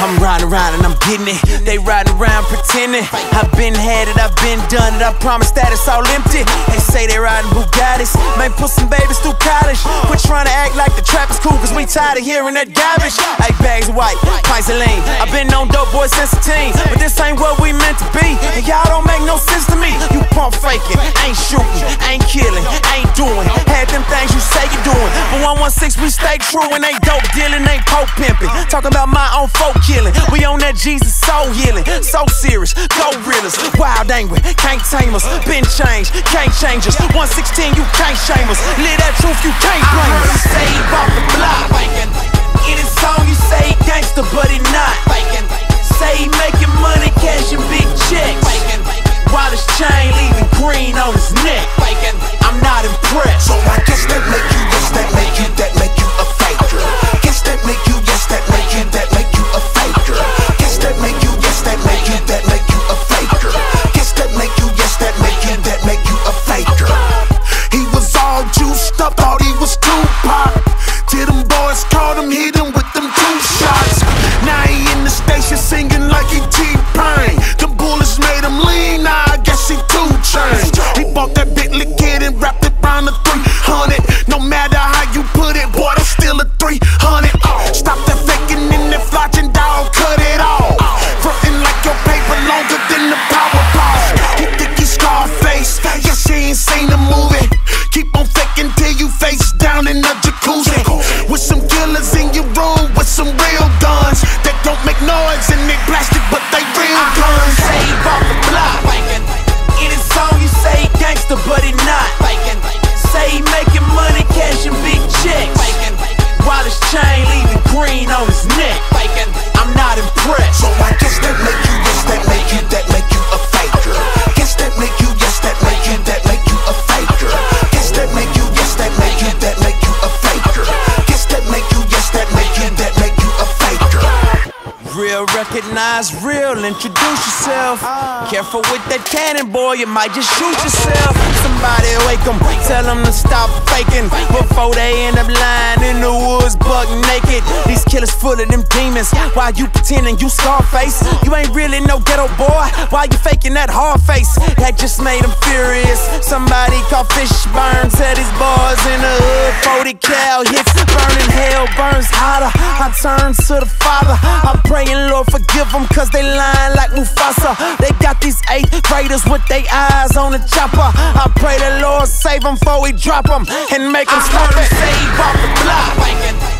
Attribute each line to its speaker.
Speaker 1: I'm riding around and I'm getting it. They riding around pretending. I've been had it, I've been done it. I promise that it's all empty. They say they riding Bugattis, may put some babies through college. Quit trying to act like the trap is cool, cause we tired of hearing that garbage. Like bags of white, pints of lean. I've been on dope boys since a teen, but this ain't what we meant to be. And y'all don't make no sense to me. You pump faking, ain't shooting, ain't killing, ain't doing. Had them things you say you're doing, but 116 we stay true and ain't dope dealing, ain't coke pimping. Talking about my own folk killing. We on that Jesus soul healing. So serious, go realers, wild angry, can't tame us. Been changed, can't change us. 116, you can't shame us. Live that truth, you can't blame us. Save off the block. In his song you say gangster, but he not. Say he making money, cashing big checks. While his chain leaving green on his neck. I'm not impressed.
Speaker 2: So I guess that make you, yes, that make you, that make you a faker. Guess that make you, yes, that make you, that make you a faker. Guess that make you, yes, that make you, that make you a faker. Guess that make you, yes, that make you, that make you a faker. He was all juiced up, thought he was Tupac. Till them boys caught him, hit him with them 2 shots. Now he in the station singing like he T-Pain. Them bullets made him lean, now I guess he 2 Chainz. He bought that Bentley kid and wrapped it round the 300. No matter how you put it, boy, that's still a 300. Stop that faking and that flogging, dog, cut it off. Frontin' like your paper longer than the Powerball. He think he's Scarface, guess he ain't seen the movie. Keep on faking till you face down in the jacuzzi. With some killers in your room with some real guns that don't make noise and they plastic but they real guns.
Speaker 1: Save off the block. In his song you say gangster, but he not. Say he making money, cashing big checks. While his chain leaving green on his neck. I'm not impressed.
Speaker 2: So I guess that make you, yes, that make you, that make you a faker. Guess that make you, yes, that make you, that make you a faker. Guess that make you, yes, that make you, that make you a faker. Guess that make you, yes, that make you, that make you a faker.
Speaker 1: Real, recognize real, introduce yourself. Careful with that cannon, boy, you might just shoot yourself. Somebody wake them, tell them to stop faking before they end up lying in the woods buck naked. These killers full of them demons, while you pretending you Scarface. You ain't really no ghetto boy, why you faking that hard face? That just made them furious. Somebody called Fishburne, said his boys in the hood 40 cal hits, burning hell burns hotter. I turn to the Father, I pray and Lord forgive them, cause they lying like Mufasa. They got these 8th graders with their eyes on the chopper. I pray the Lord save them before we drop them and make them stop it.
Speaker 2: Save off the block.